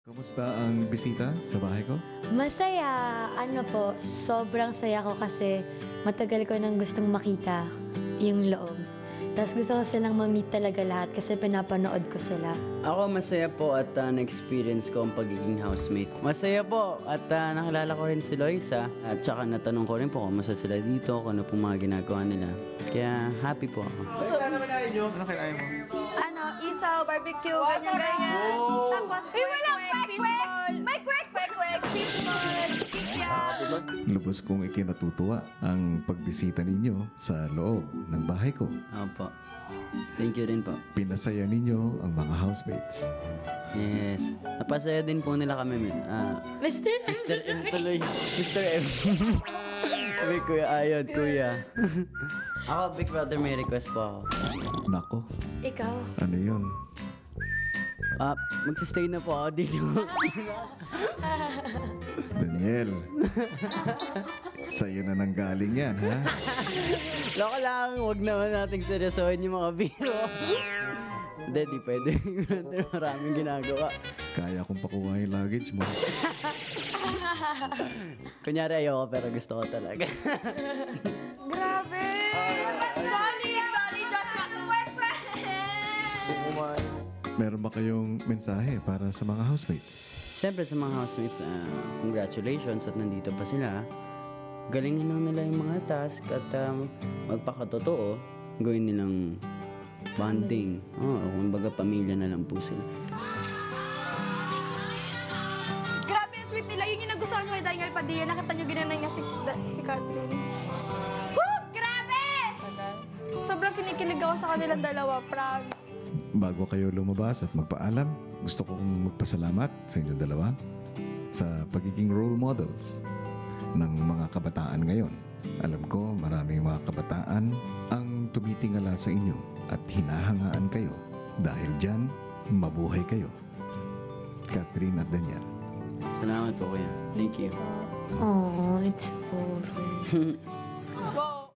Kumusta ang bisita sa bahay ko? Masaya. Ano po, sobrang saya ko kasi matagal ko nang gustong makita yung loob. Tapos gusto ko silang ma-meet talaga lahat kasi pinapanood ko sila. Ako masaya po at na-experience ko ang pagiging housemate. Masaya po at nakilala ko rin si Loisa at saka natanong ko rin po kung masaya sila dito, kung ano pong mga ginagawa nila. Kaya happy po ako. Ano, isaw, barbecue, ganyan-ganyan. Tapos, walang fishball. May kwek-kwek, fishball, kikya. Lubos kong ikinatutuwa ang pagbisita ninyo sa loob ng bahay ko. Opo. Thank you rin po. Pinasaya ninyo ang mga housemates. Yes. Napasaya din po nila kami. Mr. Mr. M tuloy. Mr. M. Sabi, Kuya Ayod, Kuya. Ako, Big Brother, may request po ako. Nako, Ikaw. ano yun? Magsistay na po ako dito. Daniel, sa'yo na nanggaling yan, ha? Loko lang, huwag naman nating seryosohin yung mga biro. Hindi, di pwede. Maraming ginagawa. Kaya kong pakuha yung luggage mo. Kunyari ayoko pero gusto ko talaga. Grabe! Sorry, Josh, kwek-kwek! Meron ba kayong mensahe para sa mga housemates? Siyempre sa mga housemates, congratulations at nandito pa sila. Galingin lang nila yung mga task at magpakatotoo, gawin nilang bonding. Kumbaga pamilya na lang po sila. Grabe, ang sweet nila. Yun yung nagustuhan nyo kay Daniel Padilla. Nakita nyo ginanay niya si Kathleen. Woo! Grabe! Sobrang kinikilig ako sa kanilang dalawa, proud. Bago kayo lumabas at magpaalam, gusto kong magpasalamat sa inyong dalawa sa pagiging role models ng mga kabataan ngayon. Alam ko maraming mga kabataan ang tumitingala sa inyo at hinahangaan kayo. Dahil dyan, mabuhay kayo. Catherine at Daniel. Salamat po kuya. Thank you. Oh, it's over.